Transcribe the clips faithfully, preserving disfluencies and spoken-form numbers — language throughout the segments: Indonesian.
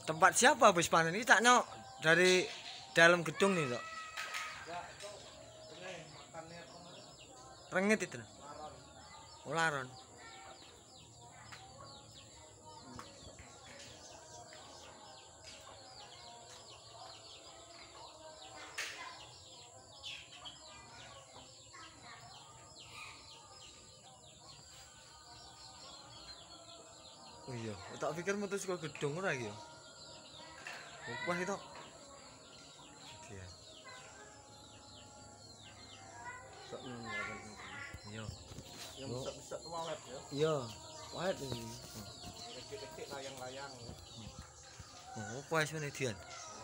Tempat siapa habis panen ini tak nyok dari dalam gedung nih dok. Rengit itu. Ularon. Oh iya, tak pikir mutus ke gedung ora iki ya. Wah itu. Iya. Sok nang lawan. Iya. Yang besar-besar walet ya. Iya, walet ini. Kecil-kecil layang-layang. Oh, pas meneh dian.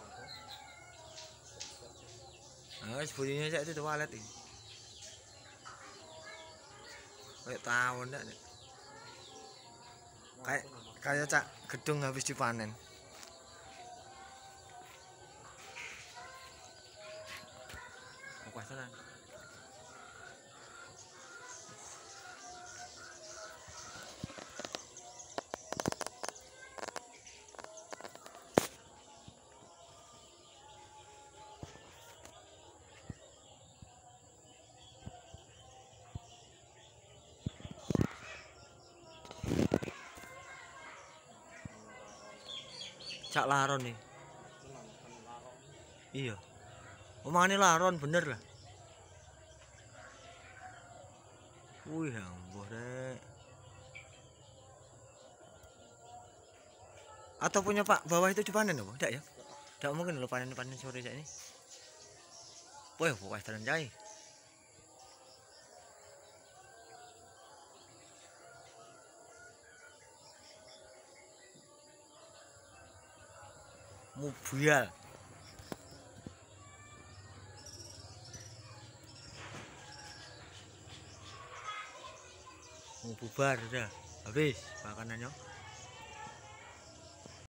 Ah, sebunyinya saya itu walet ini. Kayak tahun enggak nih. Kayak kayak cak gedung habis dipanen. Apa tenan? Cak laron nih. Iya. Omane laron bener lah. Wih, ambuh rek. Atau punya Pak bawah itu dipanen apa? Enggak ya? Enggak mungkin lo panen-panen sore kayak ini. Wah, pokoknya tenan jai. Mobil. Mau bubar udah habis makanannya.